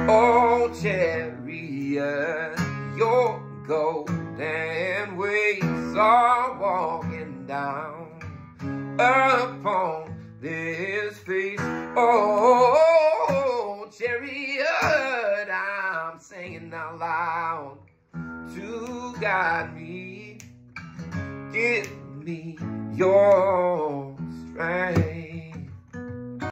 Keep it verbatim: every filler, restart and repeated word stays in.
Oh, chariot, your golden ways are walking down upon this face. Oh, chariot, I'm singing out loud to guide me. Give me your strength.